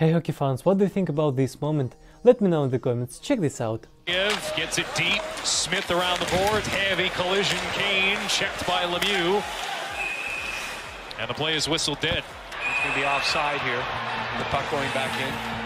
Hey hockey fans, what do you think about this moment? Let me know in the comments. Check this out. Gets it deep. Smith around the boards. Heavy collision. Kane checked by Lemieux. And the play is whistled dead. It's going to be offside here. The puck going back in.